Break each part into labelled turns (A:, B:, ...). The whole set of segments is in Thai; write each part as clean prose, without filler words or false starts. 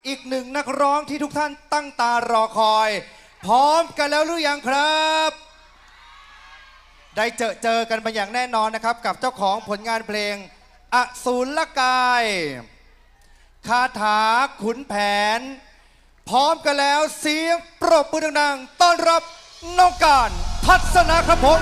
A: อีกหนึ่งนักร้องที่ทุกท่านตั้งตารอคอยพร้อมกันแล้วหรือยังครับได้เจอกันมาอย่างแน่นอนนะครับกับเจ้าของผลงานเพลงอสูรกายคาถาขุนแผนพร้อมกันแล้วเสียงปรบมือดังๆต้อนรับน้องการทัศนะครับผม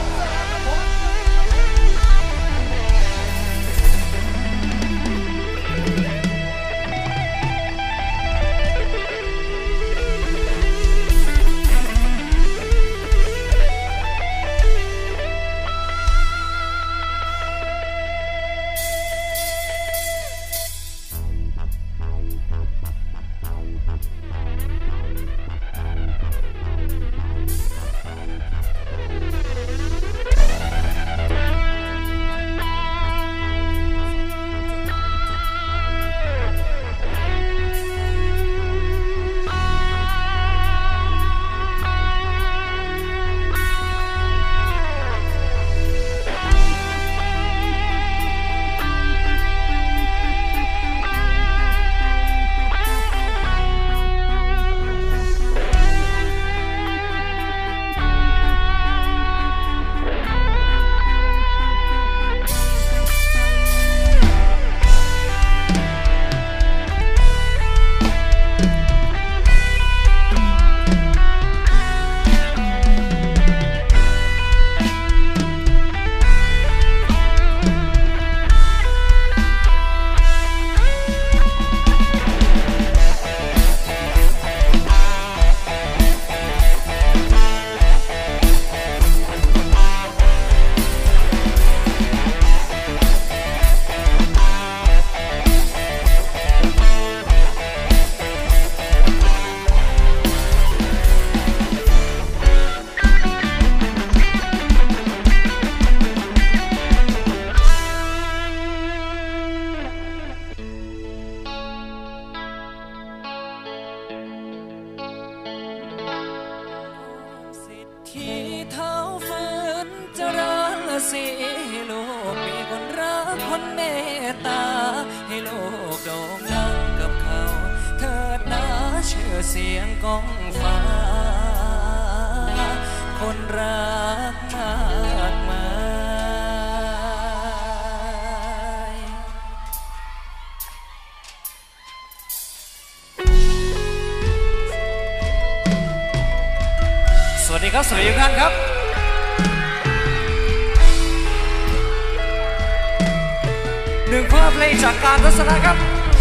B: สิโลกมีคนรักคนเมตตาให้โลกโด่งดังกับเขาเถิดนะชื่อเสียงก้องฟ้าคนรักมากมายสวัสดีครับสวัสดีทุกท่านครับหนึ่งภาพเพลงจากการทัศนะครับ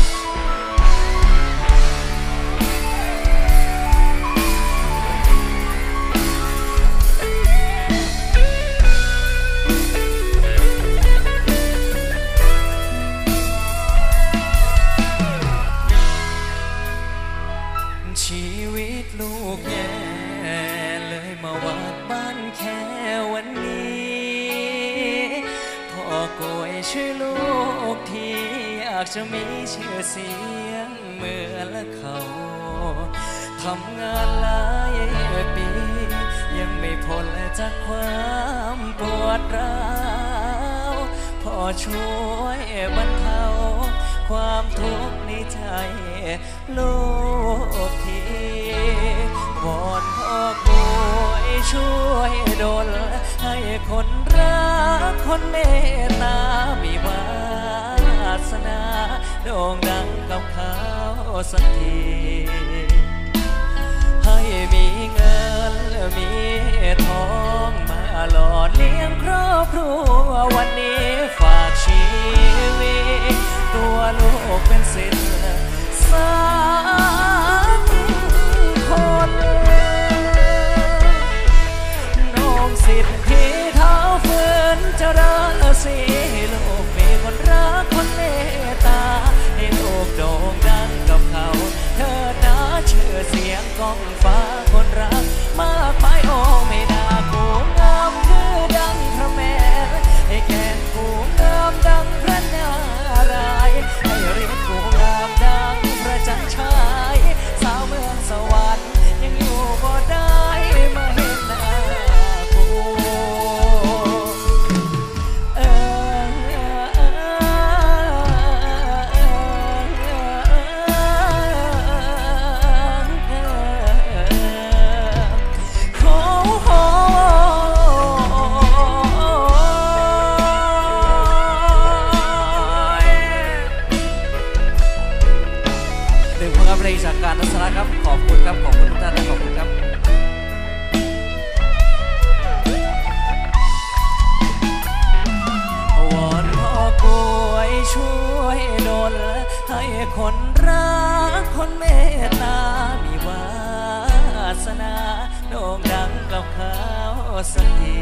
B: ชีวิตลูกแย่เลยมาวัดบ้านแค่วันนี้พ่อป่วยช่วยลูกที่อยากจะมีชื่อเสียงเหมือนเขาทำงานหลายปียังไม่พ้นจากความปวดร้าวพ่อช่วยบรรเทาความทุกข์ในใจลูกทีวอนพ่อป่วยช่วยดลให้คนรักคนเมตตามีวาสนาโด่งดังกับเขาสักทีให้มีเงินมีทองมาหล่อเลี้ยงครอบครัววันนี้ฝากชีวิตตัวลูกเป็นศิลป์สักคนน้องสิทธิ์ที่เท้าฝืนจะรักสิลูกมีคนรักคนเมตตาให้ลูกโด่งดังกับเขาเธอนะชื่อเสียงก้องฟ้าคนรักมากมายโอ้ไม่น่ากูงามคือดังพระแม่ให้แก่กูงามดังพระนารายณ์ให้เรียกกูงามดังพระจันทหนึ่งผลงานเพลงจากการทัศนะครับขอบคุณครับขอบคุณทุกท่านและขอบคุณครับวอนพ่อกวยช่วยดลให้คนรักคนเมตตามีวาสนาโด่งดังกับเขาสักที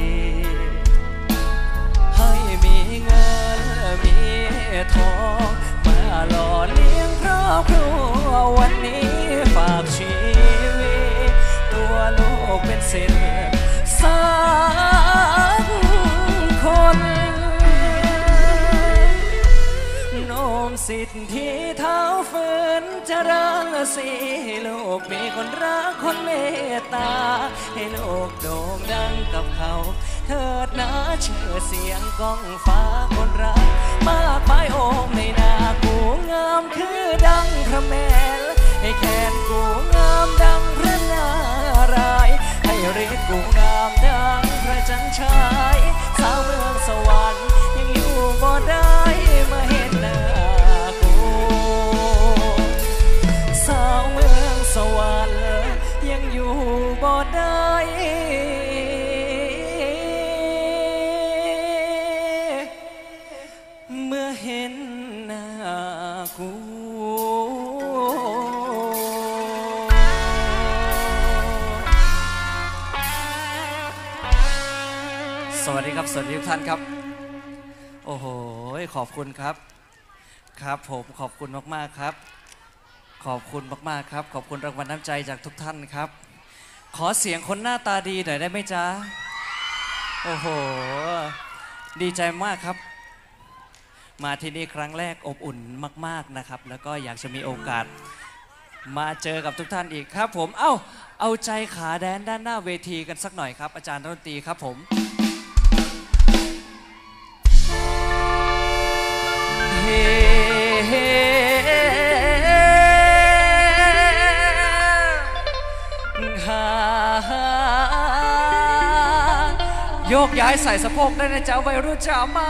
B: ให้มีเงินมีทองมาหล่อเลี้ยงครอบครัววันนี้ฝากชีวิตตัวลูกเป็นศิลป์สักคนโน้มสิทธิ์ที่เท้าฝืนจะรังสีให้ลูกมีคนรักคนเมตตาให้ลูกโด่งดังกับเขาเถิดนะชื่อเสียงก้องฟ้าคนรักมากมายโอ้ไม่น่ากูงามคือดังพระแม่ให้แค้นกูงามดังพระนารายณ์ให้ฤทธิ์กูงามดังพระจันทร์ฉายสาวเมืองสวรรค์ยังอยู่บ่ได้มาเห็นหน้ากูสาวเมืองสวรรค์ยังอยู่บ่ได้เมื่อเห็นหน้ากูสวัสดีครับสวัสดีทุกท่านครับโอ้โหขอบคุณครับครับผมขอบคุณมากๆครับขอบคุณมากๆครับขอบคุณรางวัลน้ำใจจากทุกท่านครับขอเสียงคนหน้าตาดีหน่อยได้ไหมจ๊ะโอ้โหดีใจมากครับมาที่นี่ครั้งแรกอบอุ่นมากๆนะครับแล้วก็อยากจะมีโอกาสมาเจอกับทุกท่านอีกครับผมเอาใจขาแดนด้านหน้าเวทีกันสักหน่อยครับอาจารย์ดนตรีครับผมโยกย้ายใส่สะโพกได้นะจ๊ะวัยรุ่นจ๋ามา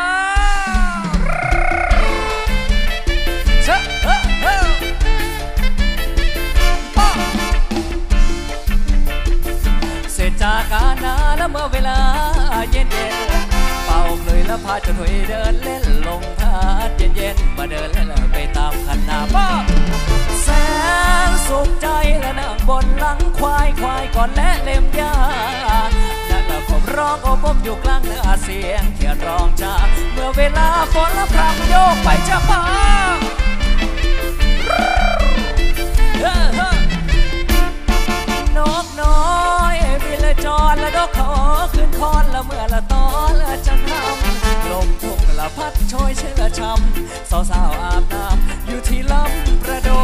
B: เสร็จจากการนาแล้วเมื่อเวลาเย็นเป่าเลยแล้วพาจะถอยเดินเล่นลงพาดเย็นมาเดินเล่นไปตามคันนาบ้าแสนสุขใจและนั่งบนหลังควายก่อนและเล็มยานั่นแหละผมร้องโอบอบอยู่กลางเนื้อเสียงเขียนร้องจ้าเมื่อเวลาฝนและพรำโยกไปจะพานกน้อยบินละจรละดอกขอขึ้นคอนละเมื่อละตอนละจังทำลมทุ่งละพัดโชยเชื่อช้ำสาวๆอาบน้ำอยู่ที่ลำประโด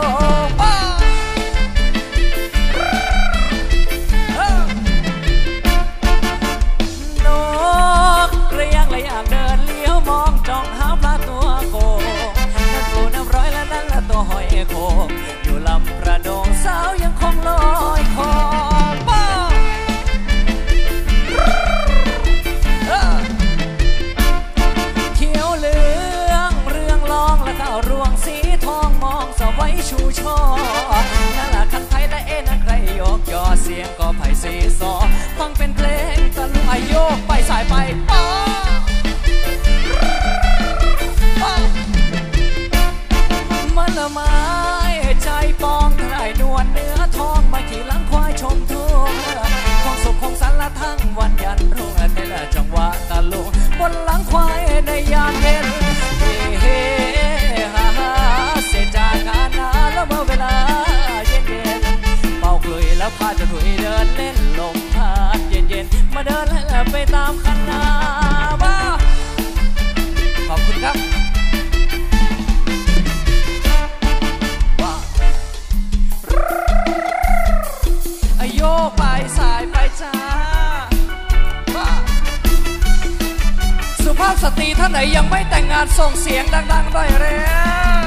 B: นกเรียงเลยอย่างเดินเลี้ยวมองจ้องหาปลาตัวโกนั่นปูน้ำร้อยและนั่นละตัวหอยโคอยู่ลำประโดสาวยังคงลอยคอเขียวเหลืองเรื่องลองและข้าวรวงสีทองมองสวัยชูช่อนั่นละคันไทยและนั่นใครโยกย่อเสียงก็ไผ่สีซอฟังเป็นเพลงตะลุยโยกไปสายไปป้ามันละไม้ใจปองทลายนวลเนื้อทองมาขี่หลังควายชมทุ่งของสุขของสันละทั้งวันยันรุ่งในละจังหวะตะลุงบนหลังควายในยามเย็นเฮ้ฮ่าเสียจากการนาแล้วเมื่อเวลาเย็นเป่าคลุยแล้วพาจะถุยเดินเล่นลมพัดเย็นมาเดินแล้วไปตามคันนาบ้าขอบคุณครับโยกไปสายไปจ้าสุภาพสตรีท่านไหนยังไม่แต่งงานส่งเสียงดังๆหน่อยเร็ว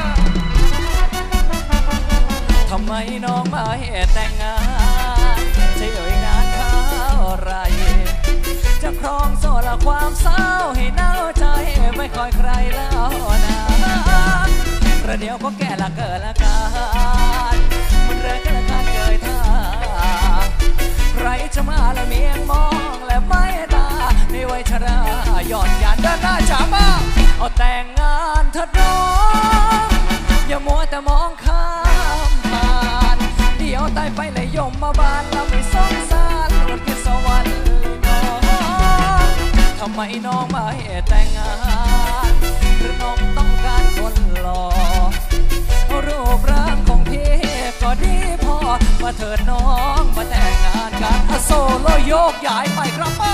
B: ทำไมน้องมาให้แต่งงานจะอยู่นานเท่าไรจะครองโซ่ละความเศร้าให้หนาวใจไม่คอยใครแล้วนะประเดี๋ยวก็แก่ละเกิดละกันมันเรื่อกันละกันเกยท่าใครจะมาละเมียงมองและไม่ตาในวัยชราย่อนยานเดินหน้าจ๋าบ้าเอาแต่งงานเถิดน้องอย่ามัวแต่มองข้ามผ่านเดี๋ยวตายไปเลยยมมาบ้านเราไม่สงสารหลุดขึ้นสวรรค์น้องทำไมน้องไม่แต่งงานหรือน้องต้องการคนหล่อรูปร่างของพี่ก็ดีพอมาเถิดน้องมาแต่งงานกันโซโลโยกย้ายไปครับป้า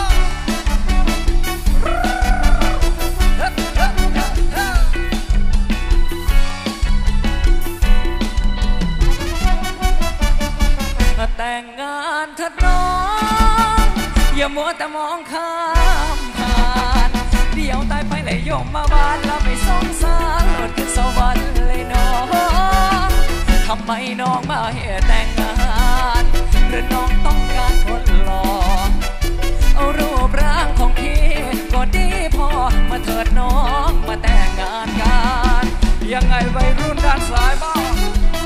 B: แต่งงานเถิดน้องอย่ามัวแต่มองข้ามผ่านเดี๋ยวตายไปเลยยมมาบ้านแล้วไม่สงสารหลุดขึ้นสวรรค์เลยน้องทำไมน้องมาให้แต่งงานหรือน้องต้องการคนหล่อเอารูปร่างของพี่ก็ดีพอมาเถิดน้องมาแต่งงานกันยังไงวัยรุ่นด้านซ้ายบ้าง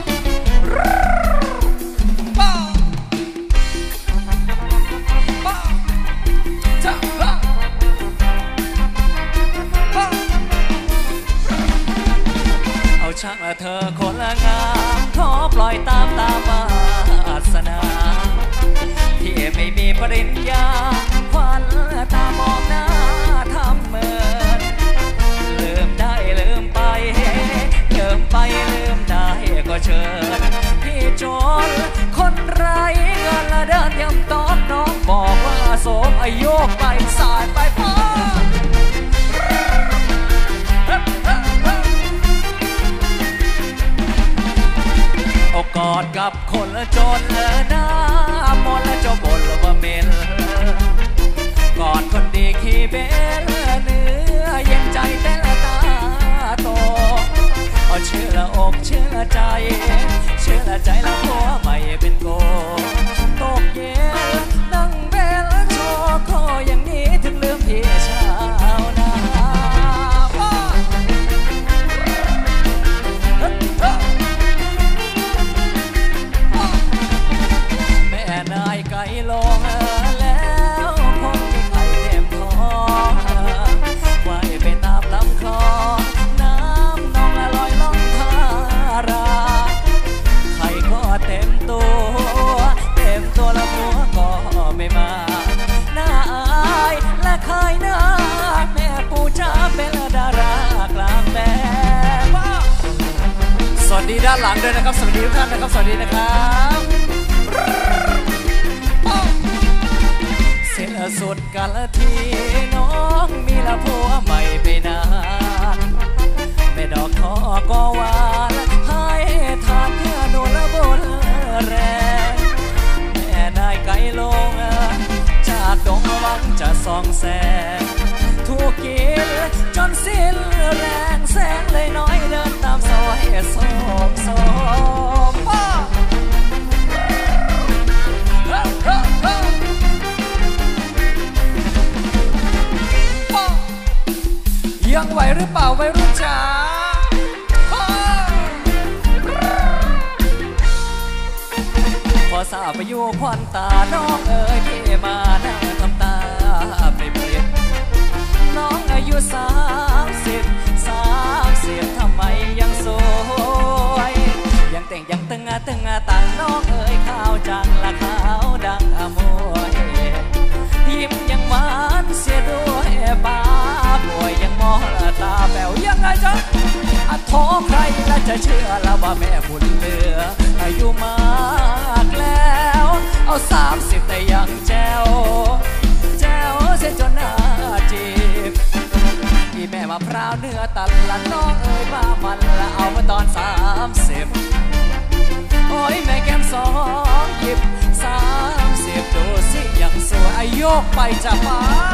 B: ช่างเธอคนละงามขอปล่อยตามวาสนาที่ไม่มีปริญญาควันตามองหน้าทำเมินลืมได้ลืมไปลืมไปลืมได้ก็เชิญพี่โจรคนไร้เงินละเดินย่ำตอบน้องบอกว่าโสมอายุไปสายไปพ่อกอดกับคนละจนหน้ามนและเจ้าบนละว่าเมลกอดคนดีขี้เบลเนื้อเย็นใจแต่ละตาโตเอาเชื่อละอกเชื่อใจเชื่อละใจละหัวไม่เป็นโกตกเย็นนั่งเบลโชว์คออย่างนี้ถึงลืมพี่ชาวนาไก่ลงแล้วคงมีไข่เต็มท้องว่ายไปตามลำคลองน้ำนองละลอยล่องทาราไข่ก็เต็มตัวละหัวก็ไม่มาหน้าอายและใครหน้าแม่ปูจ้าเป็นดารากลางแดนสวัสดีด้านหลังด้วยนะครับสวัสดีทุกท่านนะครับสวัสดีนะครับเส้นสุดกันละทีน้องมีละผัวใหม่ไปนานแม่ดอกทอก็หวานให้ทานเพื่อโดนละบนแรงแม่ได้ไกลลงจากดงหวังจะส่องแสงถูกกินจนสิ้นแรงแสงเลยน้อยเดินตามซอยโสมป้ายังไหวหรือเปล่าวัยรุ่นจ๋าพอทราบไปอยู่ควันตาน้องเอ๋ยพี่มานั่งทำตาเปรียบน้องอายุ30ทำไมยังสวยยังแต่งยังตึงต่างน้องเอ๋ยข้าวจังละขาวดังอมวยยิ้มยังหวานเสียด้วยป้าป่วยยังมองตาแป๋วยังไงจ๊ะท้อใครและจะเชื่อละว่าแม่บุญเหลืออายุมากแล้วเอา30แต่ยังแจ๋วเสียจนหน้าจีบที่แม่มาพร้าวเนื้อตันละน้องเอ๋ยว่ามันละเอามาตอน30โอ้ยแม่แก้ม2หยิบ30ดูสิยังสวยโยกไปจะมา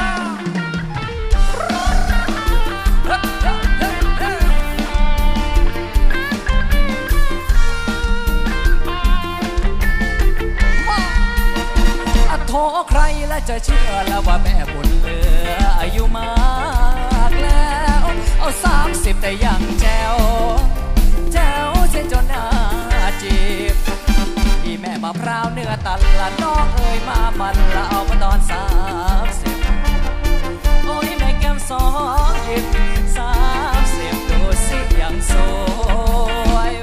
B: ขอใครและจะเชื่อแล้วว่าแม่บุญเหลืออายุมากแล้วเอา30แต่ยังแจ๋วพร้าวเนื้อตันละน้องเอ๋ยมามันละเอามาตอน30โอ้ยแม่แก้ม20 30ดูสิยังสวย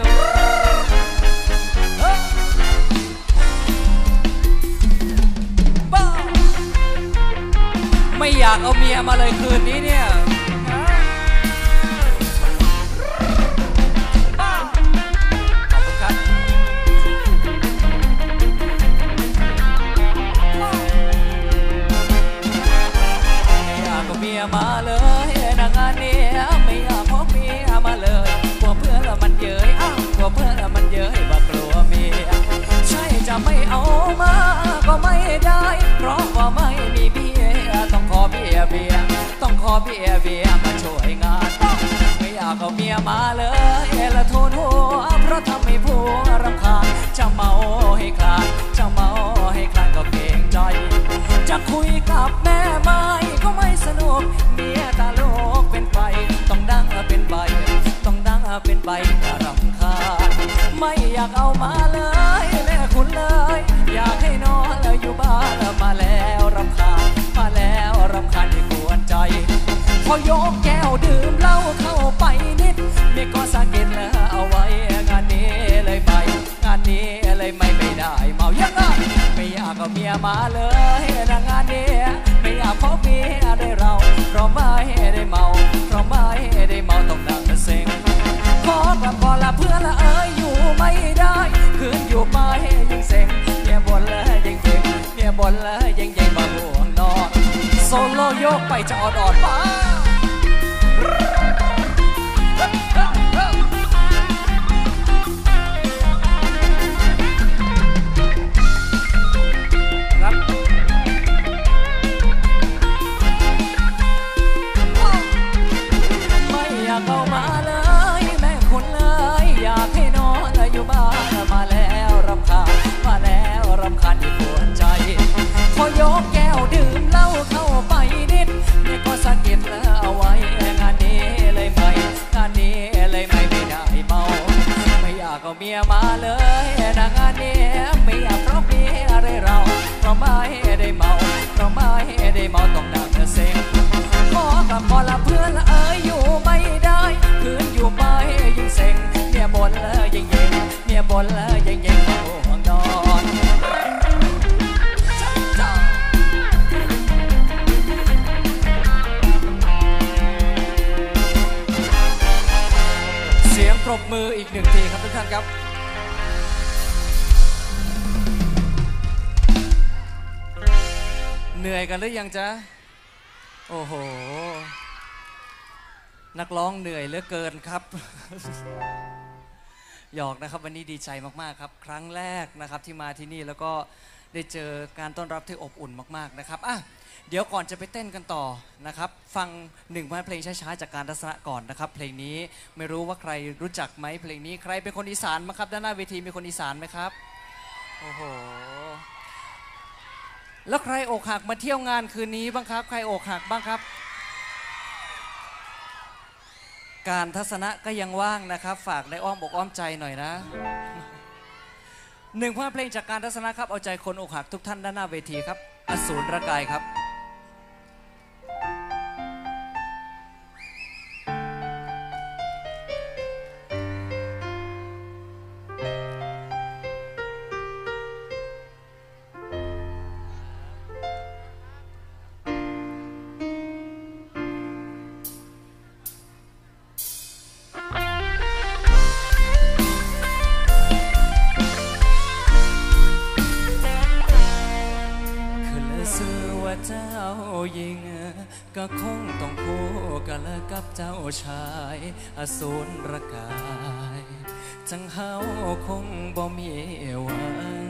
B: ไม่อยากเอาเมียมาเลยคืนนี้เนี่ยมาเลยนางงานนี้ไม่อยากพบเมียมาเลยกลัวเพื่อนมันเย้ยกลัวเพื่อนมันเย้ยว่ากลัวเมียใช่จะไม่เอามาก็ไม่ได้เพราะว่าไม่มีเบียต้องขอเบียต้องขอเบียมาช่วยงานไม่อยากเอาเมียมาเลยละทุนหัวเพราะทำให้ผัวรำคาญจะเมาให้คลานจะเมาให้คลานก็เกรงใจจะคุยกับแม่ไม่ก็ไม่สนุกเมียตาโลกเป็นไฟต้องดังเป็นใบต้องดังเป็นใบรำคาญไม่อยากเอามาเลยแม่คุณเลยอยากให้นอนเลยอยู่บ้านมาแล้วรำคาญมาแล้วรำคาญที่กวนใจพอยกแก้วดื่มเหล้าเข้าไปนิดเมียก็สะกิดแล้วเอาไว้งานนี้เลยไปงานนี้เลยไม่ได้เมายังไงไม่อยากเอาเมียมาเลยนะงานนี้ไม่อยากพบเมียได้เราเพราะไม่ได้เมาเพราะไม่ได้เมาต้องดังเซ็งขอกลับก่อนละเพื่อนละเอ้ยอยู่ไม่ได้คืนอยู่ไม่ยิ่งเซ็งเมียบ่นเลยยิ่งเซ็งเมียบ่นเลยยิ่งมาห่วงนอนโซโล่โยกไปจะอ่อนป้าเอามาเลยแม่คุณเลยอยากให้นอนอยู่บ้านมาแล้วรำคาญมาแล้วรำคาญที่ปวดใจพอยกแก้วดื่มเหล้าเข้าไปนิดเนี่ยก็สะกิดแล้วเอาไว้งานนี้เลยไม่งานนี้เลยไม่ได้เมาไม่อยากเอาเมียมาเลยนะงานนี้ไม่อยากเพราะเมียได้เราเพราะไม่ได้เมาเพราะไม่ได้เมาต้องดังเซ็งขอกลับก่อนละเพื่อนละเอ้ยอยู่ไม่ได้คืนอยู่ไปยิ่งเซ็งเมียบ่นแล้วยิ่งเย็นเมียบ่นแล้วยิ่งห่วงนอนเสียงปรบมืออีกหนึ่งทีครับทุกท่านครับเหนื่อยกันหรือยังจ๊ะโอ้โหนักร้องเหนื่อยเหลือเกินครับหยอกนะครับวันนี้ดีใจมากๆครับครั้งแรกนะครับที่มาที่นี่แล้วก็ได้เจอการต้อนรับที่อบอุ่นมากๆนะครับเดี๋ยวก่อนจะไปเต้นกันต่อนะครับฟังหนึ่งเพลงช้าๆจากการทัศนะก่อนนะครับเพลงนี้ไม่รู้ว่าใครรู้จักไหมเพลงนี้ใครเป็นคนอีสานมั้งครับด้านหน้าเวทีมีคนอีสานไหมครับโอ้โหแล้วใครอกหักมาเที่ยวงานคืนนี้บ้างครับใครอกหักบ้างครับการทัศนะก็ยังว่างนะครับฝากในอ้อมอกอ้อมใจหน่อยนะหนึ่งเพลงจากการทัศนะครับเอาใจคนอกหักทุกท่านด้านหน้าเวทีครับอสูรระกายครับเจ้าหญิงก็คงต้องคู่กันกับเจ้าชายอสูรระกายจังเฮาคงบ่มีหวัง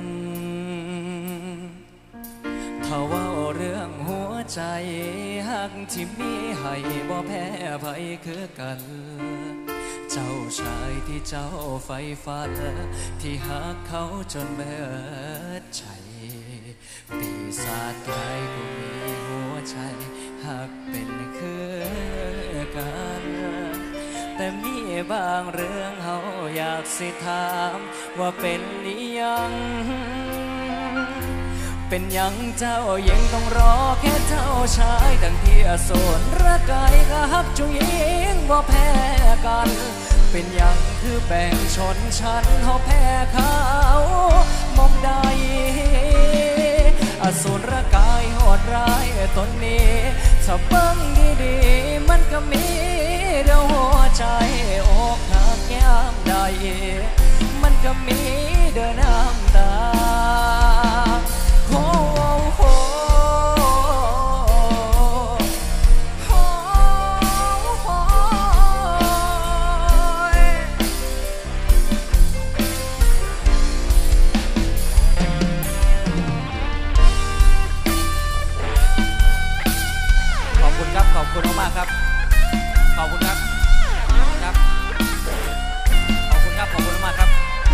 B: ถ้าว่าเรื่องหัวใจหักที่มีให้บ่แพ้ไผคือกันเจ้าชายที่เจ้าใฝ่ฝันที่หักเขาจนเบิดใจปีศาจร้ายก็มีหัวใจหักเป็นคือกันแต่มีบางเรื่องเฮาอยากสิถามว่าเป็นหรือยังเป็นยังเจ้ายังต้องรอแค่เจ้าชายดังที่อสูรระกายก็ฮักจุยงบ่แพ้กันเป็นยังคือแบ่งชนชั้นเขาแพ้เขามองใดอสูรกายโหดร้ายตนนี้ถ้าเบิ่งดีๆมันก็มีเดียวหัวใจอกหักยามใดมันก็มีเดินน้ำตาโอ้โหขอบคุณมากครับขอบคุณครับครับขอบคุณครับขอบคุณมากครับ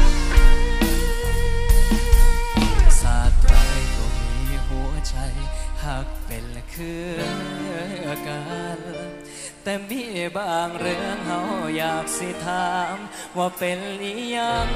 B: ศาสตร์ใดก็มีหัวใจหักเป็นคือกันแต่มีบางเรื่องเฮาอยากสิถามว่าเป็นอีหยัง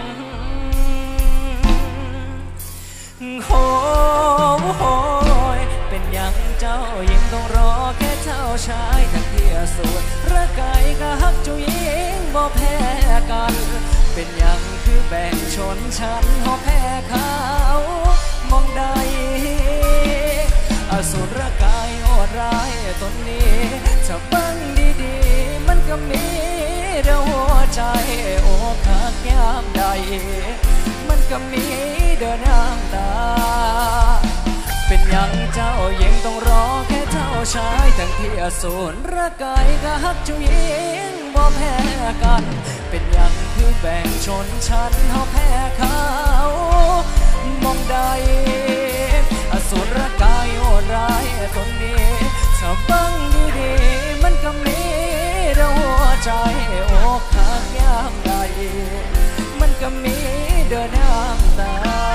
B: โหยเป็นยังเจ้ายังต้องรอแค่เจ้าชายทั้งที่อสูรระกายก็ฮักเจ้ายิงบ่แพ้กันเป็นยังคือแบ่งชนชั้นเขาแพ้เขามองใดอสูรระกายโหดร้ายตนนี้ถ้าเบิ่งดีๆมันก็มีเดียวหัวใจอกหักยามใดมันก็มีเดินน้ำตาเป็นยังเจ้ายังต้องรอแค่เจ้าชายทั้งที่อสูรระกายก็ฮักเจ้ายิงบ่แพ้กันเป็นยังคือแบ่งชนชั้นเขาแพ้เขามองใดอสูรระกายโหดร้ายตนนี้ถ้าฟังดีๆมันก็มีเดียวหัวใจอกหักยามใดมันก็มีเดินน้ำตา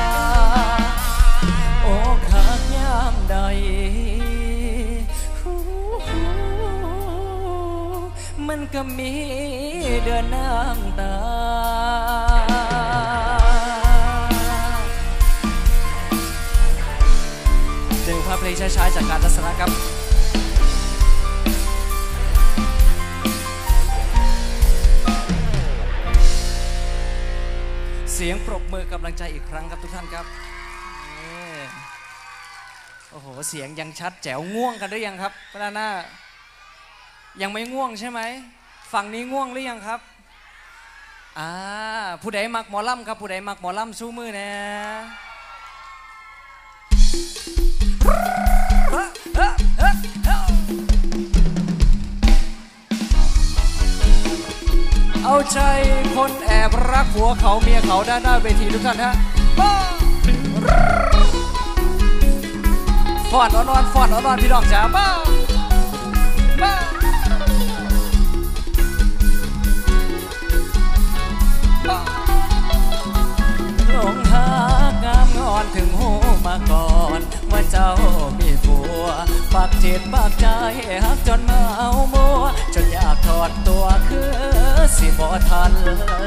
B: อกหักยามใดมันก็มีเดินน้ำตาเดินภาพเพลงช้าๆจากการทัศนะครับเสียงปรบมือกำลังใจอีกครั้งครับทุกท่านครับโอ้โหเสียงยังชัดแจ๋วง่วงกันหรือยังครับด้านหน้ายังไม่ง่วงใช่ไหมฝั่งนี้ง่วงหรือยังครับผู้ใดมักหมอลำครับผู้ใดมักหมอลำสู้มือนะเอาใจคนแอบรักผัวเขาเมียเขาด้านหน้าเวทีทุกท่านฮะฟอนอ่อนๆฟอนอ่อนๆพี่น้องจ๋าบ้าหลงหางามงอนถึงหูมาก่อนว่าเจ้ามีผัวปากจิตปากใจฮักจนมาเอามัวจนอยากถอดตัวคือสิบ่ทัน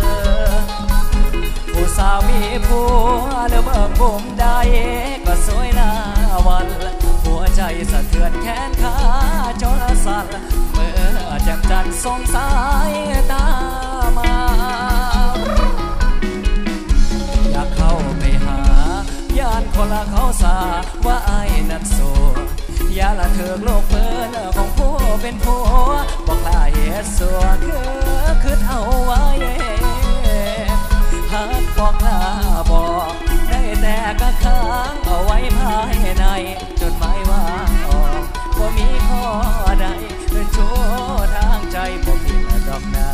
B: ผู้สาวมีผัวเดิมเบิ่งบุ่มได้ก็สวยหน้าวันหัวใจสะเทือนแขนขาจนสั่นเมื่อแจ่มจันทร์ส่งสายตามาอยากเข้าไปหาย่านคนละเขาสาว่าไอ้นั้นโสดอย่าละเถิกโลกเปิดของผู้เป็นผัวบอกลาเหตุสัวคือเอาไว้หากบอกลาบอกได้แต่ก็ค้างเอาไว้ภายในจดหมายว่างออกบ่มีข้อใดเดินชั่วทางใจบ่ผิดดอกนา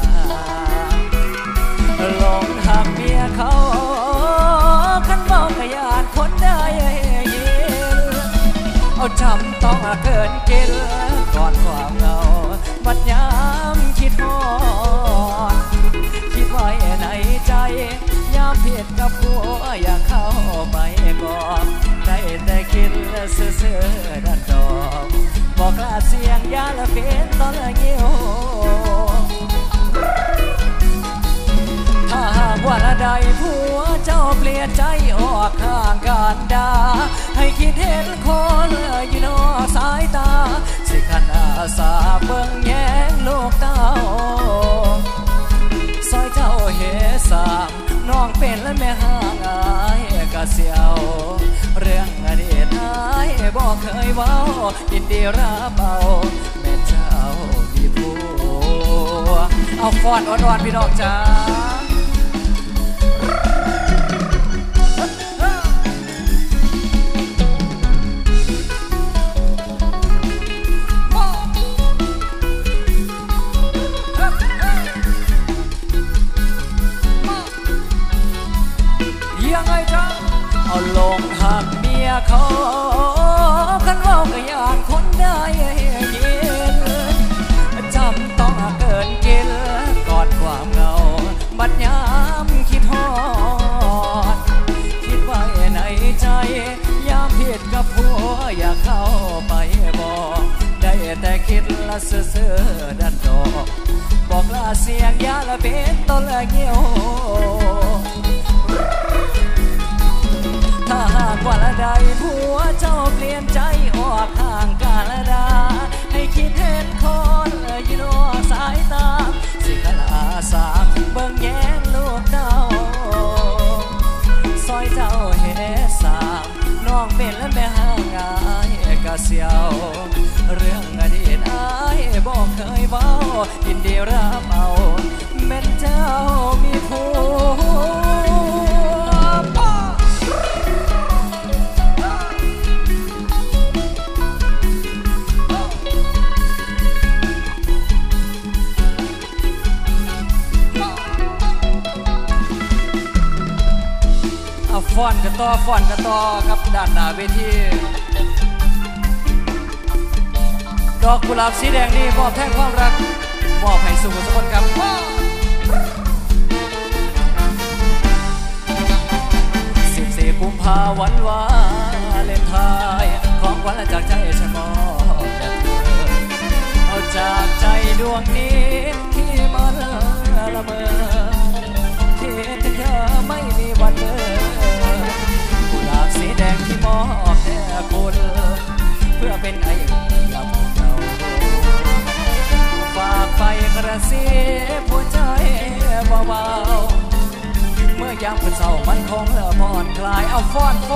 B: หลงหักเมียเขาขันบอกขยานคนได้ยินเอาจำต้องเกินกินก่อนความเหงาบัดยามคิดฮอดคิดไว้ในใจยามผิดกับผัวอยากเข้าไปก่อนได้แต่คิดซื่อๆดันดอกบอกกล้าเสียงยาละเป็นตอนละเงี้ยวถ้าหากว่าละใดผัวเจ้าเลี่ยนใจออกข้างกันดาให้คิดเห็นคนอยู่นอกสายตาสิขันอาสาเบิ่งแย้งลูกเต้าซอยเจ้าเฮสามน้องเป็นและแม่ห่างอายกะเสียวเรื่องอดีตอายบอกเคยเว้ายินดีรับเอาแม่เจ้ามีผัวเอาฟอนอ่อนๆพี่น้องจ้าเอาลงหักเมียเขาคันว่าก็อยากคนได้ยินจำต้องเกินกินกอดความเหงาบัดยามคิดฮอดคิดไว้ในใจยามผิดกับผัวอยากเข้าไปบอกได้แต่คิดละเสื่อดันดอกบอกลาเสียงยาละเป็นต้นละเงี้ยวถ้าหากว่าละใดผัวเจ้าเปลี่ยนใจออกห่างกาละดาให้คิดเห็นคนอยู่นอกสายตาสิกลาสาเบิ่งแย้งลูกเต้าซอยเจ้าเฮสามน้องเป็นและแม่ห่างอายกะเสียวเรื่องอดีตอายบอกเคยเว้ายินดีรับเอาแม่เจ้ามีผัวฟ้อนกันต่อครับด้านหน้าเวทีดอกกุหลาบสีแดงนี่มอบแทนความรักมอบให้สู่ทุกคนครับ14 กุมภาพันธ์วันวาเลนไทน์ของขวัญจากใจฉันมอบแด่เธอเอาจากใจดวงนี้ที่มันละเมอคิดถึงเธอไม่มีวันเลิกกุหลาบสีแดงที่มอบแด่คุณเพื่อเป็นไอ้ลำเนาฝากไปกระซิบหัวใจเบาๆเมื่อยามคุณเศร้ามันคงเลื่อผ่อนคลายเอาฟ้อน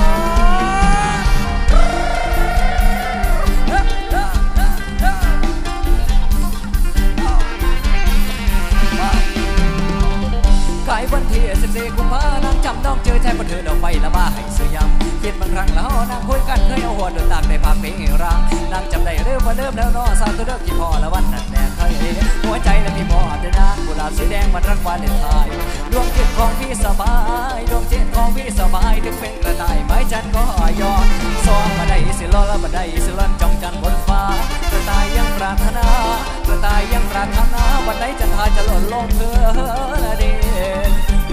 B: กายวันที่14 กุมภาพันธ์นางจำน้องเจอใจบนเธอดอกไฟละมาให้เสียยำคิดบางครั้งแล้วนางคุยกันเคยเอาหัวเดินตากในภาพเพลงรังนางจำได้เริ่มมาเริ่มแล้วนอสาวตัวเดิมกี่พอละวันนั้นแน่เคยหัวใจและพี่พอเดินนางกุหลาบสีแดงมันรักวาเลนไทน์ดวงจิตของพี่สบายดวงจิตของพี่สบายถึงเป็นกระต่ายไม้จันก็ยอมซองมาได้สิล้อแล้วมาได้สิล้อนจ้องจันบนฟ้ากระต่ายยังปรารถนากระต่ายยังปรารถนาวันไหนจะทาจะหล่นลงเธอละเด่น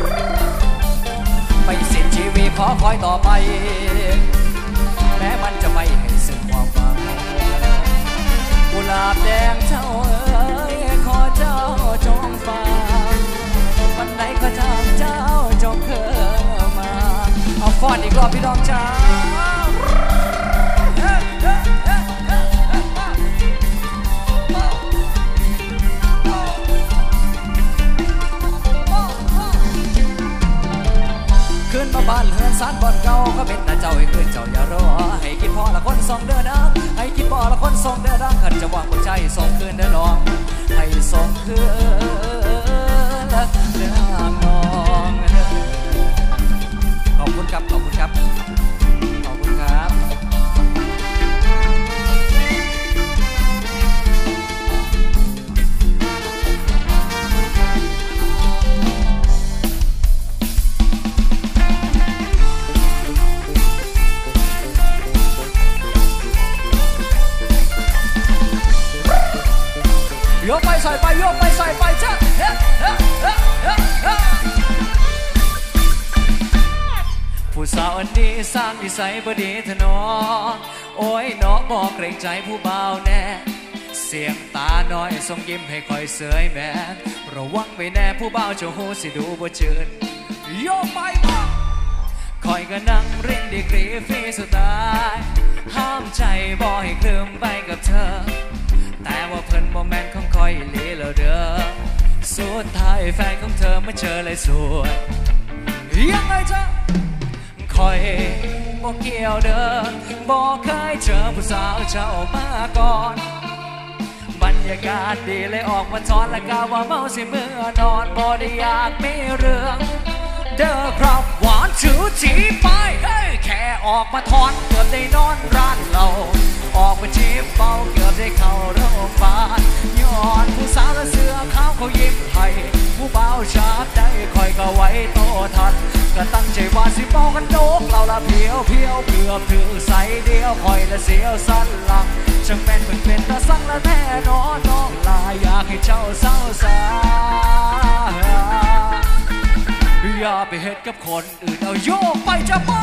B: ไม่สิ้นชีวิตขอคอยต่อไปแม้มันจะไม่ให้สิ้นความฝันกุหลาบแดงเจ้าเอ๋ยขอเจ้าจงฟังวันไหนก็ทำเจ้าจงเคยมาเอาฟ้อนอีกรอบพี่น้องจ้าขึ้นมาบ้านเฮือนสารบ่อนเก่าก็เป็นแต่เจ้าให้ขึ้นเจ้าอย่ารอให้คิดพอละคนส่งเด้อดังให้คิดพอละคนส่งเด้อดังขันจะวางหัวใจส่งคืนเด้อน้องให้ส่งคืนเด้อน้องขอบคุณครับขอบคุณครับขอบคุณครับ ยกไปใส่ไปยกไปใส่ไปจ้าผู้สาวอันนี้สร้างนิสัยบดีเถอะน้องโอ้ยน้องบอกเกรงใจผู้บ่าวแน่เสียงตาน้อยส่งยิ้มให้คอยเสยแม่ระวังไว้แน่ผู้บ่าวจะหูสิดูบ่เชิญโยกไปบ้างก็นั่งเรียนดีกรีฟรีสุดท้ายห้ามใจบ่ให้เคลื่อนไปกับเธอแต่ว่าเพิ่นบ่แม่นของคอยลีแล้วเด้อสุดท้ายแฟนของเธอมาเจอเลยสวยยังไงจ๊ะคอยบ่เกี่ยวเด้อบ่เคยเจอผู้สาวเจ้ามาก่อนบรรยากาศดีเลยออกมาทอนและกล่าวว่าเมาสิเมื่อนอนบ่ได้อยากมีเรื่องเด้อครับหวานชื่อจีไปเฮ้ยแค่ออกมาทอนเกือบได้นอนร้านเราออกมาจีบเบาเกือบได้เข้าโรงพยาบาลย้อนผู้สาวและเสื้อขาวเขายิ้มให้ผู้เบาชาบได้คอยก็ไว้โตทันก็ตั้งใจว่าสิเมากันโดกเราละเพียวเพียวเกือบถึงใสเดียวคอยละเสียวสั้นหลังช่างแม่นเป็นตาสั่งละแน่นอนน้องลาอยากให้เจ้าเศร้าสาอย่าไปเฮ็ดกับคนอื่นเอาโยกไปจะบ้า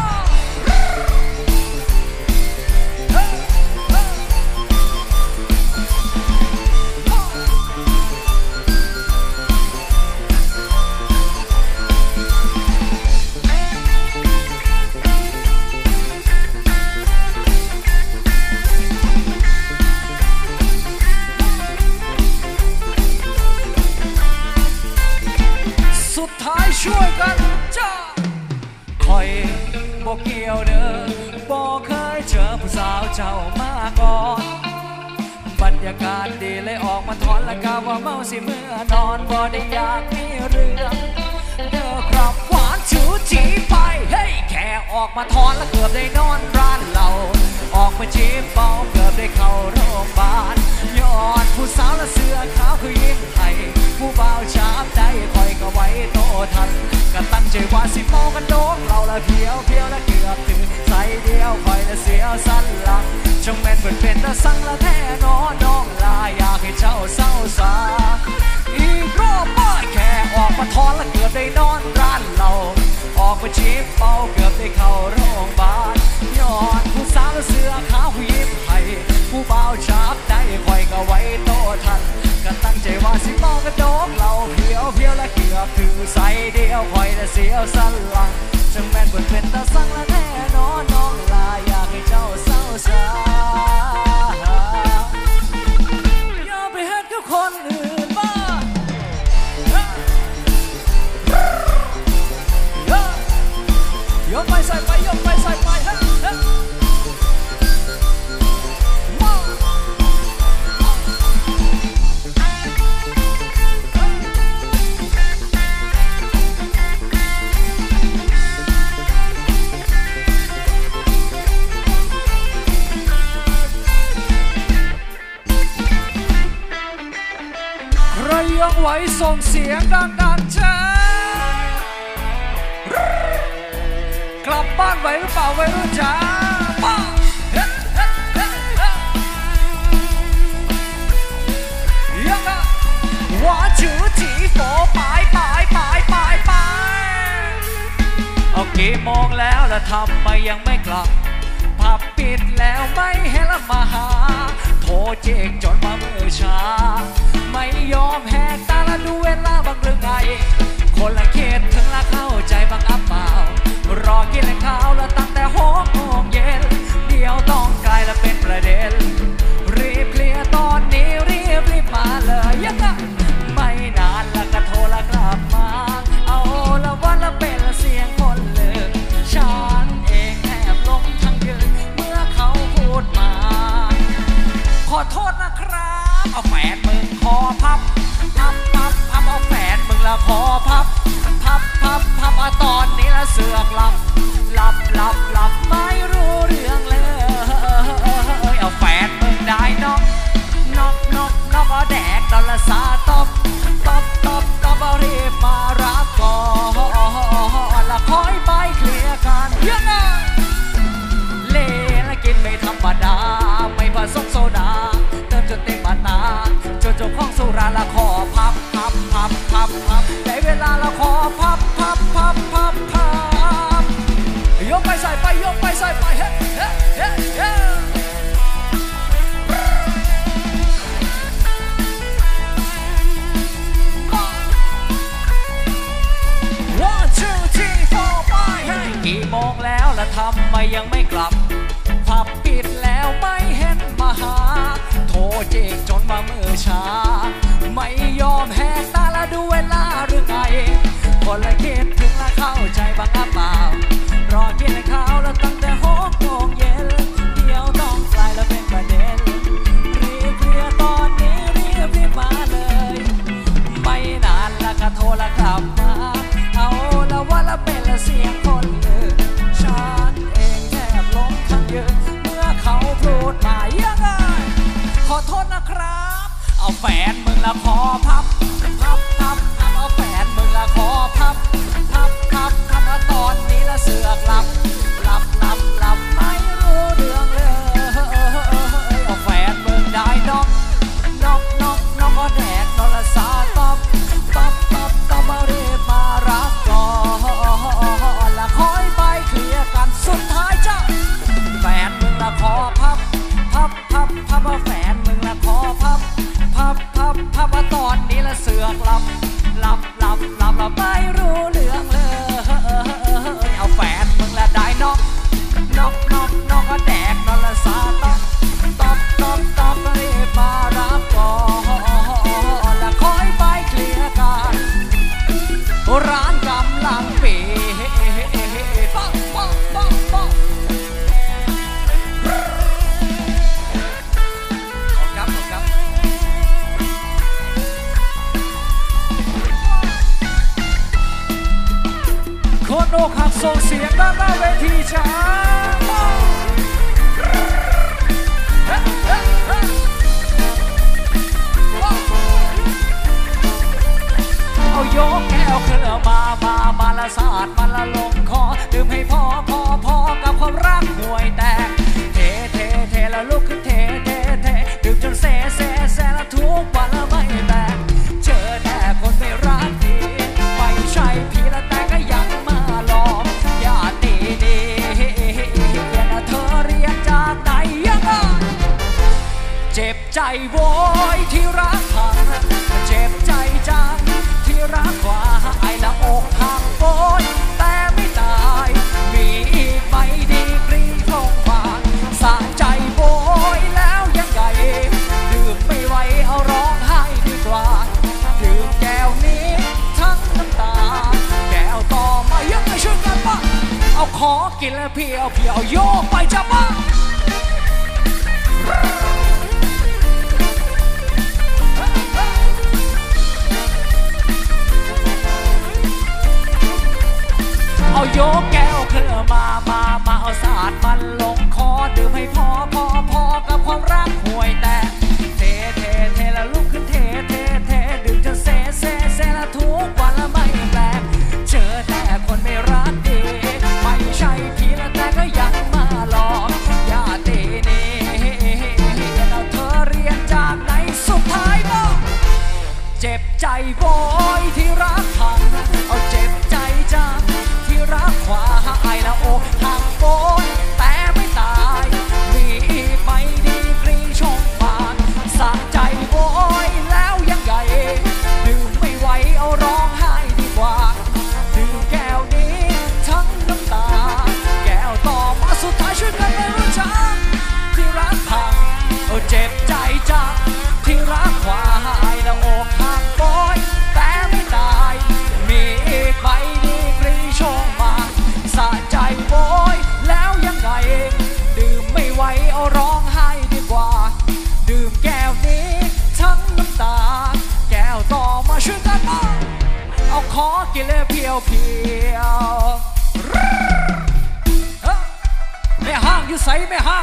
B: สุดท้ายช่วยกันจ้าคอยบอกเกี่ยวเด้อบอกเคยเจอผู้สาวเจ้ามาก่อนบรรยากาศดีเลยออกมาทอนและกล่าวว่าเมาสิเมื่อนอนบ่ได้อยากมีเรื่องเด้อครับหวานชูจีไปเฮ้ยแค่ออกมาทอนและเกือบได้นอนร้านเราออกมาจีบเบาเกือบได้เข้าโรงพยาบาลย้อนผู้สาวและเสื้อขาวคือยิ้มให้ผู้เบาชาบได้คอยก็ไว้โตทันก็ตั้งใจว่าสิเมากันโดกเราละเพียวเพียวและเกือบถึงใส่เดียวคอยละเสียวสั้นหลังช่างแม่นเป็นตาสั่งละแท้นอนน้องลาอยากให้เจ้าเศร้าสาอีกรอบบ้าแค่ออกมาทอนและเกือบได้นอนร้านเราออกมาจีบเบาเกือบได้เข้าโรงพยาบาลย้อนผู้สาวและเสื้อขาวยิ้มให้ผู้เบาชาบได้คอยก็ไว้โตทันก็ตั้งใจว่าสิเมากันโดกเราเพียวเพียวและเกือบถึงใส่เดียวคอยและเสียวสั้นหลังช่างแม่นเป็นตาสั่งละแน่นอนน้องลาอยากให้เจ้าเศร้าสาอย่าไปเฮ็ดกับคนอื่นบ้ายกไปใส่ไปยกไปใส่ไปเฮ้ยใครยังไหวส่งเสียงดังๆจ้ากลับบ้านไหวหรือเปล่าวัยรุ่นจ้าป้ายังไงหวานชื่อจีโฟไปเอากี่โมงแล้วแล้วทำไมยังไม่กลับผับปิดแล้วไม่ให้ละมาหาโทรเจ๊กจนมาเมื่อเช้าไม่ยอมแหกตาละดูเวลาบางเรื่องไงคนละเขตถึงละเข้าใจบางอับเปล่ารอกินและข้าวแล้วตั้งแต่6 โมงเย็นเดี๋ยวต้องกลายและเป็นประเด็นรีบเคลียร์ตอนนี้รีบมาเลยยังไงไม่นานแล้วก็โทรละกลับมาเอาละวันละเป็นละเสียงคนเลือกฉันเองแทบล้มทั้งยืนเมื่อเขาพูดมาขอโทษนะครับเอาแฟนมึงคอพับเอาแฟนมึงละคอพับเอาตอนนี้ละเสือกหลับไม่รู้เรื่องเลยเอาแฟนมึงได้นอกเอาแดกตอนละซาตบเอารีบมารับก่อนละคอยไปเคลียร์กันยังไงเล่ละกินไม่ธรรมดาไม่ผสมโซดาเติมจนเต็มบาตาจนเจ้าของสุราละขอพับได้เวลาละขอพับยกไปใส่ไปเฮ้ 1, 2, 3, 4 ไปให้กี่โมงแล้วและทำไมยังไม่กลับผับปิดแล้วไม่เห็นมาหาโทรเจกจนมาเมื่อช้าไม่ยอมแหกตาละดูเวลาหรือไงคนละคิดถึงและเข้าใจบ้างหรือเปล่ารอกินข้าวแล้วตั้งแต่6 โมงเย็นเดี๋ยวต้องไกลแล้วเป็นประเด็นรีบเคลียร์ตอนนี้รีบมาเลยไม่นานแล้วก็โทรละกลับมาเอาละว่าละเป็นละเสียงคนลือฉันเองแทบล้มทั้งยืนเมื่อเขาพูดมายังไงขอโทษนะครับเอาแฟนมึงละขอพับเอาแฟนมึงละขอพับเอาตอนนี้ละเสือกหลับไม่รู้เรื่องเลยเอาแฟนมึงได้น็อกก็แดกนอนละสาต๊อบมาเรียบมารับก่อนละคอยไปเคลียร์กันสุดท้ายจ้ะแฟนมึงละขอพับเอาแฟนมึงละขอพับเอาตอนนี้ละเสือกหลับไม่รู้เรื่องเลยเอาแฟนมึงละได้น็อกก็แดกนอนละสาต๊อบเรียบมารับก่อนละคอยไปเคลียร์กันร้านกำลังปิดคนอกหักส่งเสียงด้านหน้าเวทีจ้าเอายกแก้วขึ้นมาละสาดมาละลงคอดื่มให้พอกับความรักห่วยแตกเทแล้วลุกขึ้นเทดื่มจนเซละทุกวันละไม่แตกเจอแต่คนไม่รักดีไม่ใช่พี่ละแต่ก็ยังมาหลอกอย่าตีดีเธอเรียนจากไหนยังไงเจ็บใจโวยที่รักพังเจ็บใจจังที่รักกว่าไอ้ละอกหักโวยแต่ไม่ตายมีอีกไม่ดีกรีโครงบานสะใจโวยแล้วยังไงดื่มไม่ไหวเอาร้องไห้ดีกว่าดื่มแก้วนี้ทั้งน้ำตาแก้วต่อมายังไม่ช่วยกันปะเอาขอกินแล้วเพียวโยกไปจะมาเอาโยกแก้วขึ้นมาเอาสาดมันลงคอดื่มให้พอกับความรักห่วยแต่เทแล้วลุกขึ้นเทดื่มจนเซละทุกวันละไม่แปลกเจอแต่คนไม่รักดีไม่ใช่พี่ละแต่ก็ยังมาหลอกอย่าตีนี่แล้วเธอเรียนจากไหนสุดท้ายบอกเจ็บใจโวยที่รักพังเอาเจ็บใจจังที่รักขวาไอ้ละอกหักโวยแต่ไม่ตายมีอีกไม่ดีกรีชงบานสะใจโวยแล้วยังไงดื่มไม่ไหวเอาร้องไห้ดีกว่าดื่มแก้วนี้ทั้งน้ำตาแก้วต่อมาสุดท้ายช่วยกันไม่รู้จักที่รักพังเอาเจ็บใจจังที่รักขวาไอ้ละอกหักโวยแต่ไม่ตายมีอีกไม่ดีกรีชงบานสะใจโวยแล้วยังไงดื่มไม่ไหวเอาร้องไห้ดีกว่าดื่มแก้วนี้ทั้งน้ำตาแก้วต่อมาช่วยกันมาเอาขอกินเลยเพียวไม่ห้างอยู่ใสไม่ห้าง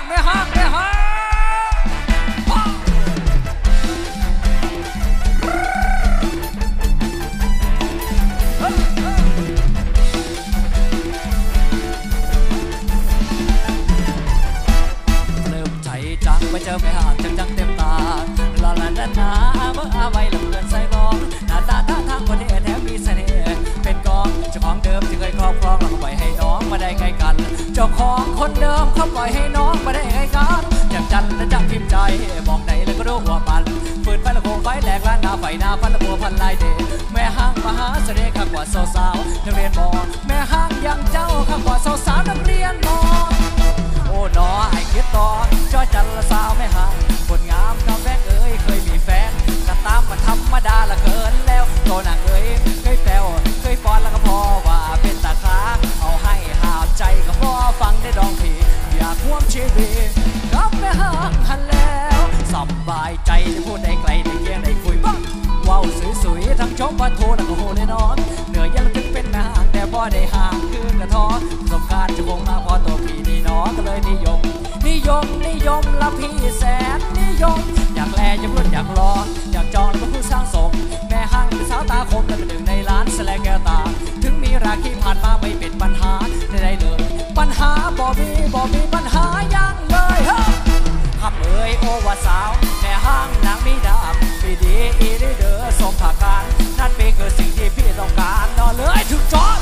B: ไปเจอไม่ห่างจังเต็มตาลาลาลานาเมื่ออาไว้ลำเกินใส่กองหน้าตาท่าทางคนที่แถมมีเสน่ห์เป็นกองเจ้าของเดิมที่เคยครอบครองแล้วก็ปล่อยให้น้องมาได้ใกล้กันเจ้าของคนเดิมเขาปล่อยให้น้องมาได้ใกล้กันจับจันและจับพิมพ์ใจบอกไหนแล้วก็รู้ว่ามันฝืนไฟละโคงไฟแหลกล้านหน้าไฟหน้าพันละบัวพันลายเดแม่ห้างมหาเสน่ห์ขับกว่าสาวๆนักเรียนบอกแม่ห้างยางเจ้าข้างกว่าสาวนักเรียนมอโอ้หนอไอ้คิดต่อจอยจันละสาวไม่ห่างคนงามกับแฟนเอ้ยเคยมีแฟนก็ตามมันธรรมดาละเกินแล้วโตนางเอ้ยเคยแปวเคยฟอนแล้วก็พอว่าเป็นตาค้างเอาให้หาใจก็พอฟังได้ดองผีอยากห่วงชีวิตกับแม่ห่างหันแล้วสบายใจได้พูดได้ไกลได้เยี่ยงได้คุยบ้างว้าวสวยๆทั้งชมว่าโทแล้วก็โหได้นอนเหนื่อยยังถึงเป็นแม่ห่างแต่พอได้ห่างคืนกระท้อประสบการณ์จะคงมาพอตัวพี่นี่น้องก็เลยนิยมละพี่แสนนิยมอยากแลอยากรุ่นอยากรออยากจองแล้วก็ผู้สร้างสมแม่ห่างเป็นสาวตาคมและเป็นหนึ่งในล้านแสลงแก้วตาถึงมีราคีผ่านมาไม่เป็นปัญหาได้เลยปัญหาบ่มีปัญหายังเลยคำเอ่ยโอว่าสาวแม่ห้างนางมีดำปีดีอีได้เด้อสมผักการนั่นเป็นคือสิ่งที่พี่ต้องการนอนเลยถึกจอ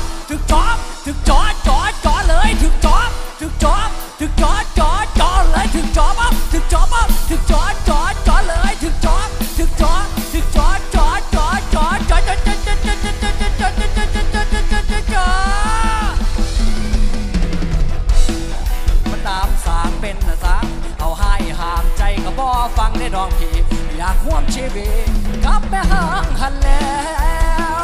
B: เลยถึกจอเลยถึกจอปั๊บถึกจอเลยถึกจอมันตามสางเป็นสางเอาให้ห้ามใจก็บ่ฟังได้ดองพี่อยากห่วงชีวิตกับแม่ห้างหันแล้ว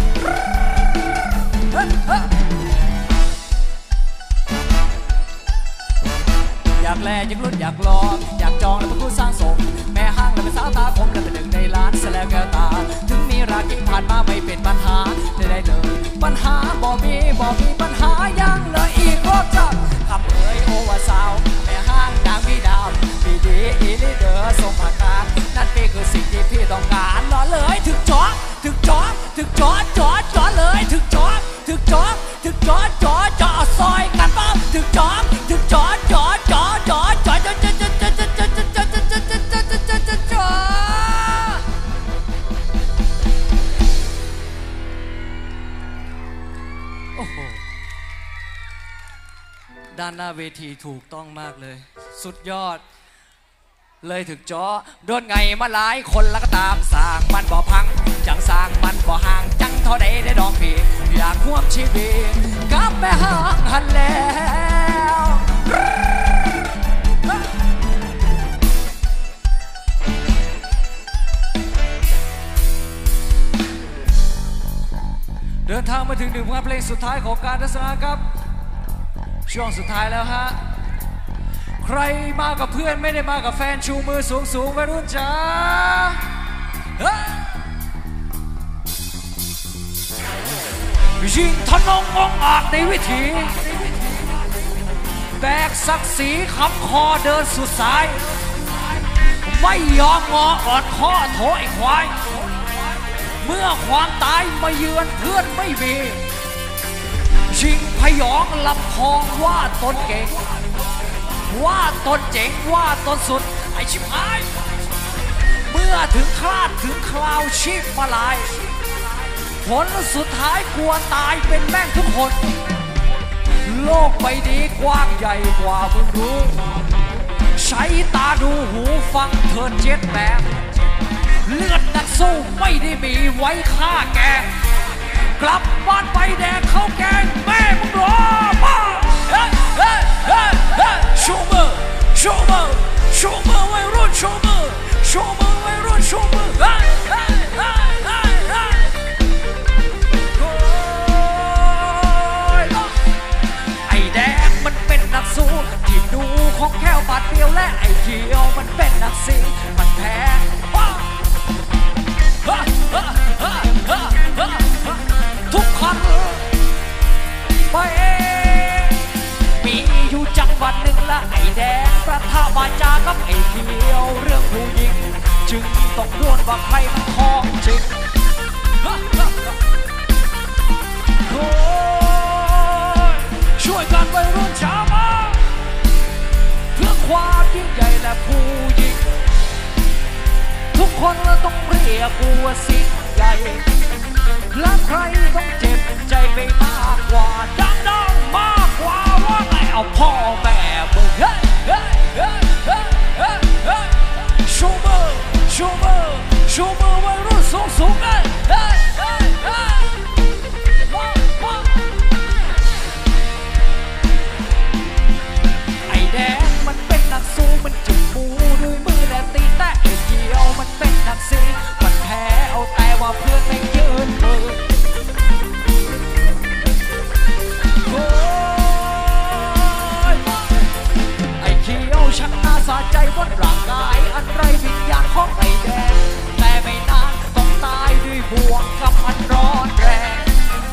B: อยากแลอยากรุ่นอยากลองอยากจองแล้วเป็นผู้สร้างสมแม่ห้างแล้วเป็นสาวตาคมและเป็นหนึ่งในล้านแสลงแก้วตาถึงมีราคีผ่านมาไม่เป็นปัญหาได้เลยปัญหาบ่มีปัญหายังเลยอีกรอบจับคำเอ่ยโอว่าสาวแม่ห้างนางมีดำปีดีอีลิเดอร์ทรงผ่าการนั่นเป็นคือสิ่งที่พี่ต้องการรอเลยถึกจอเลยถึกจอซอยกันปั๊บถึกจอโอ้โหด้านหน้าเวทีถูกต้องมากเลยสุดยอดเลยถึกจอโดนไงมาหลายคนแล้วก็ตามสร้างมันบ่พังจังสร้างมันบ่ห่างจังเท่าใดได้ดองพี่อยากห่วงชีวิตกับแม่ห่างหันแล้วเดินทางมาถึงหนึ่งเพลงสุดท้ายของการทัศนาครับช่วงสุดท้ายแล้วฮะใครมากับเพื่อนไม่ได้มากับแฟนชูมือสูงวัยรุ่นจ้ายิงทะนงองอาจในวิถีแบกศักดิ์ศรีคำคอเดินสุดสายไม่ยอมงออ่อนข้อโถไอ้ควายเมื่อความตายมาเยือนเพื่อนไม่มีชิงพยองลำพองว่าตนเก่งว่าตนเจ๋งว่าตนสุดไอ้ชิบหายเมื่อถึงคราวชีพมาลายผลสุดท้ายกลัวตายเป็นแม่งทุกคนโลกใบนี้กว้างใหญ่กว่ามึงรู้ใช้ตาดูหูฟังเถิดเจ็ดแม่เลือดนักสู้ไม่ได้มีไว้ฆ่าแกกลับบ้านไปแดกข้าวแกงแม่มึงรอมาชูมือวัยรุ่นชูมือวัยรุ่นชูมือไอ้แดงมันเป็นนักสู้ที่ดูของแค่บาดเดียวและไอ้เขียวมันเป็นนักสิงมันแพ้ทุกคนไปมีอยู่จังหวัดหนึ่งละไอ้แดงประทะวาจากับไอ้เขียวเรื่องผู้หญิงจึงต้องดวลว่าใครมันทองจริงช่วยกันวัยรุ่นชาวมาเพื่อความยิ่งใหญ่และผู้หญิงทุกคนต้องเรียกว่าสิ่งใหญ่และใครต้องเจ็บใจไปมากกว่าดังมากกว่าว่าไงเอาพ่อแม่มึงชูมือวัยรุ่นสูง
C: ของไอ้แดงแต่ไม่นานต้องตายด้วยบ่วงกับมันร้อนแรง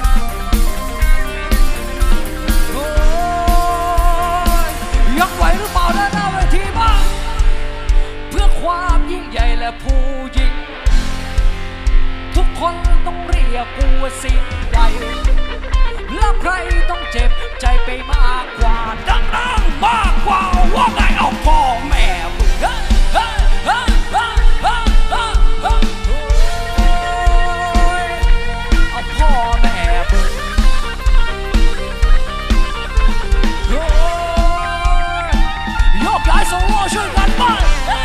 C: โอ้ยยังไหวหรือเปล่าด้านหน้าเวทีบ้างเพื่อความยิ่งใหญ่และผู้ยิ่งทุกคนต้องเรียกกูว่าสิ่งใหญ่แล้วใครต้องเจ็บใจไปมากกว่าดังมากกว่าว่าไงเอาพ่อแม่มึงเอาพ่อแม่มึงโยกย้ายโซโล่ช่วยกันบ้าง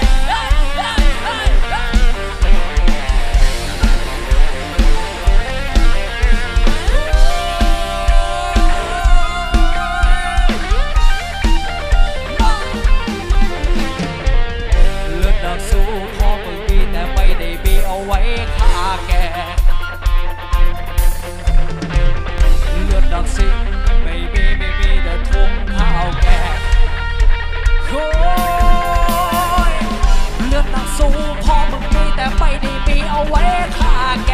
C: สู้พ่อมึงมีแต่ไม่ได้มีเอาไว้ฆ่าแกเลือดดักสิงไม่มีแต่ทุ่งข้าวแกโอ้ยเลือดดักสู้พ่อมึงมีแต่ไม่ได้มีเอาไว้ฆ่าแก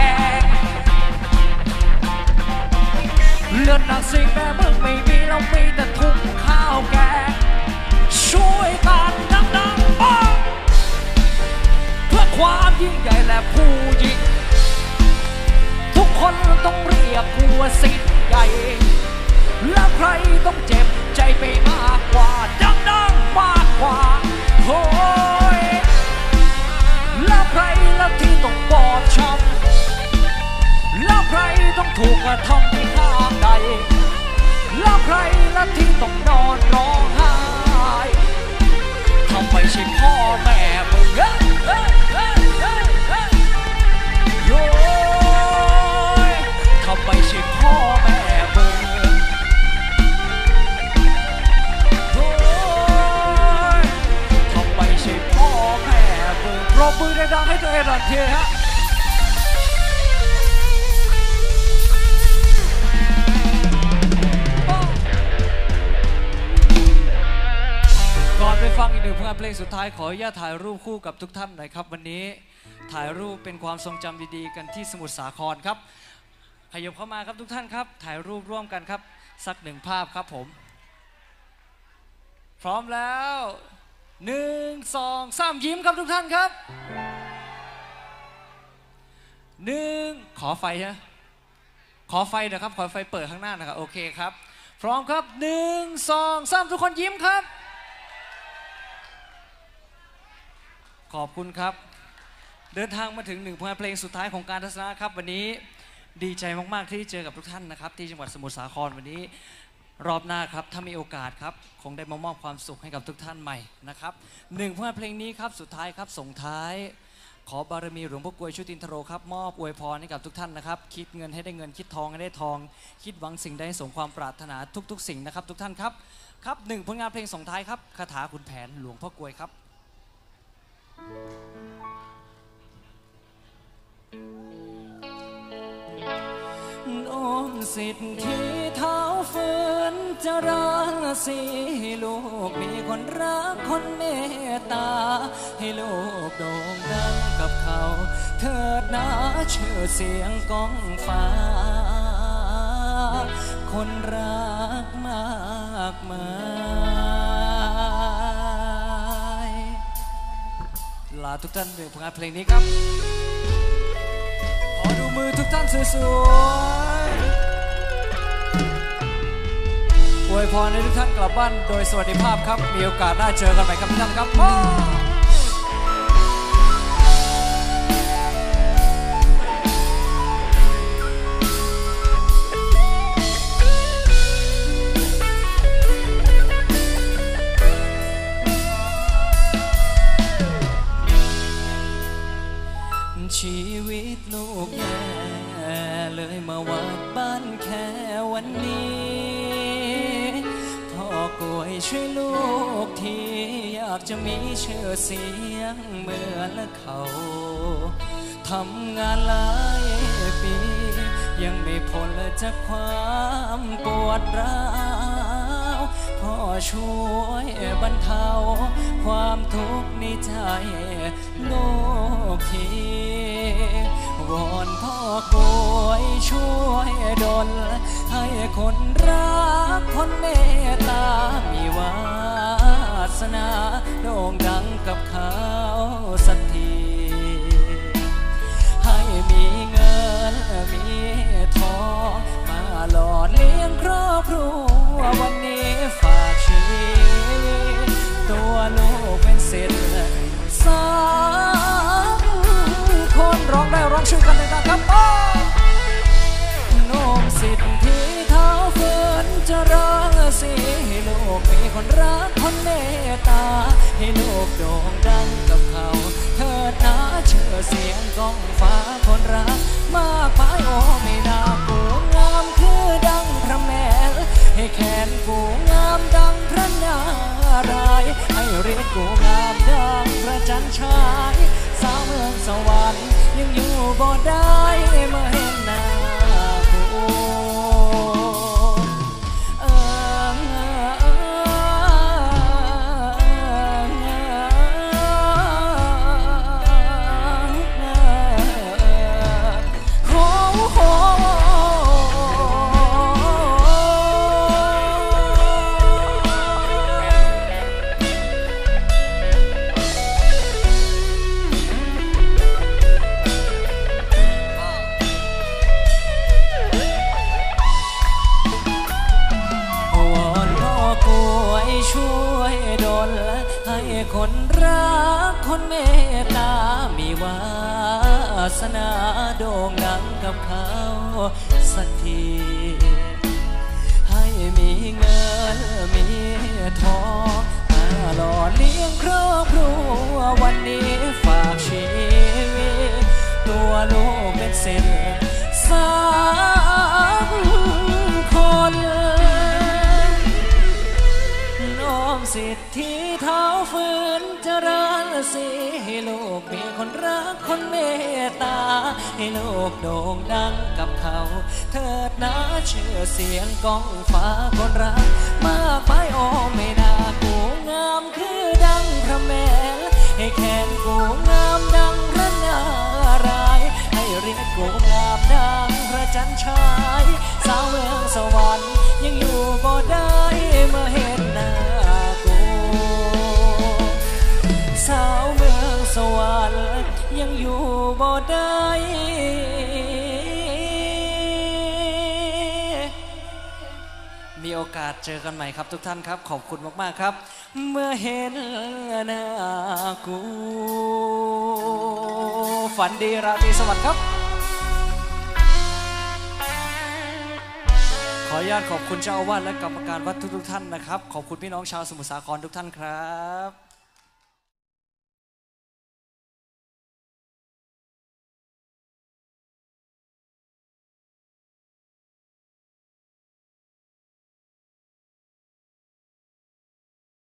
C: เลือดดักสิงแม่มึงไม่มีเรามีแต่ทุ่งข้าวแกช่วยกันดังบ้างเพื่อความยิ่งใหญ่และผู้ยิ่งทุกคนต้องเรียกกูว่าสิ่งใหญ่แล้วใครต้องเจ็บใจไปมากกว่าดังมากกว่าโอ้ยแล้วใครละที่ต้องบอบช้ำแล้วใครต้องถูกกระทำในข้างใดแล้วใครละที่ต้องนอนร้องไห้ทำไมใช่พ่อแม่มึงโย้ยทำไมใช่พ่อแม่มึงโย้ยทำไมใช่พ่อแม่มึงปรบมือดังๆให้ตัวเองหน่อยทีฮะก่อนไปฟังอีกหนึ่งผลงานเพลงสุดท้ายขออนุญาตถ่ายรูปคู่กับทุกท่านหน่อยครับวันนี้ถ่ายรูปเป็นความทรงจำดีๆกันที่สมุทรสาครครับขยับเข้ามาครับทุกท่านครับถ่ายรูปร่วมกันครับสักหนึ่งภาพครับผมพร้อมแล้ว1 2 3ยิ้มครับทุกท่านครับ1ขอไฟนะขอไฟนะครับขอไฟเปิดข้างหน้านะครับโอเคครับพร้อมครับ1 2 3ทุกคนยิ้มครับขอบคุณครับเดินทางมาถึง1ผลงานเพลงสุดท้ายของการทัศนะครับวันนี้ดีใจมากๆที่เจอกับทุกท่านนะครับที่จังหวัดสมุทรสาครวันนี้รอบหน้าครับถ้ามีโอกาสครับคงได้มามอบความสุขให้กับทุกท่านใหม่นะครับ1ผลงานเพลงนี้ครับสุดท้ายครับส่งท้ายขอบารมีหลวงพ่อกลวยชุตินทโรครับมอบอวยพรให้กับทุกท่านนะครับคิดเงินให้ได้เงินคิดทองให้ได้ทองคิดหวังสิ่งใดสมความปรารถนาทุกๆสิ่งนะครับทุกท่านครับครับ1ผลงานเพลงส่งท้ายครับคาถาขุนแผนหลวงพ่อกลวยครับโน้มสิทธิเท้าฝืนจะราศีให้ลูกมีคนรักคนเมตตาให้ลูกโด่งดังกับเขาเถิดนะชื่อเสียงก้องฟ้าคนรักมากมายลาทุกท่านด้วยผลงานเพลงนี้ครับขอดูมือทุกท่านสวยๆอวยพรให้ทุกท่านกลับบ้านโดยสวัสดิภาพครับมีโอกาสหน้าเจอกันใหม่ครับทุกท่านครับชีวิตลูกแย่เลยมาวัดบ้านแค่วันนี้พ่อกลวยช่วยลูกทีอยากจะมีชื่อเสียงเหมือนเขาทำงานหลายปียังไม่พ้นจากความปวดร้าวพ่อช่วยบรรเทาความทุกข์ในใจ
B: โลกทีวอนพ่อกวยช่วยดลให้คนรักคนเมตตามีวาสนาโด่งดังกับเขาสักทีให้มีเงินมีทองมาหล่อเลี้ยงครอบครัววันนี้ฝากชีวิตตัวลูกเป็นศิษย์สามคนร้องได้ร้องชื่อกันเลยนะครับโน้มสิทธิ์ที่เท้าฝืนจะร้องสิให้ลูกมีคนรักคนเมตตาให้ลูกโด่งดังกับเขาเถิดนะเชื่อเสียงก้องฟ้าคนรักมากมายโอ้ไม่น่ากูงามคือดังพระแม่ให้แขนกูงามดังพระนารายณ์ให้เรียกกูงามดังพระจันทร์ฉายสาวเมืองสวรรค์ยังอยู่บ่ได้เมื่อเห็นหน้ากูคนรักคนเมตตามีวาสนาโด่งดังกับเขาสักทีให้มีเงินมีทองมาหล่อเลี้ยงครอบครัววันนี้ฝากชีวิตตัวลูกเป็นศิษย์สามคนน้อมสิทธิ์ที่เท้าฝืนจะรันสิให้ลูกมีคนรักคนเมตตาให้ลูกโด่งดังกับเขาเถิดนะเชื่อเสียงก้องฟ้าคนรักมากไปโอ้ไม่น่ากูงามคือดังพระแม่ให้แขนกูงามดังพระนารายณ์ให้เรียกกูงามดังพระจันทร์ฉายสาวเมืองสวรรค์ยังอยู่บ่ได้เมื่อเห็นหน้าสาวเมืองสวรรค์ยังอยู่บ่ได้มีโอกาสเจอกันใหม่ครับทุกท่านครับขอบคุณมากๆครับเมื่อเห็นหน้ากูฝันดีราตรีสวัสดิ์ครับขออนุญาตขอบคุณเจ้าอาวาสและกรรมการวัดทุกท่านนะครับขอบคุณพี่น้องชาวสมุทรสาครทุกท่านครับ